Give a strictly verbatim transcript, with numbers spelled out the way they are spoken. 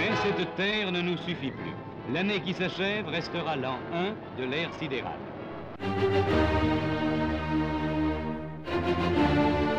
Mais cette Terre ne nous suffit plus. L'année qui s'achève restera l'an un de l'ère sidérale.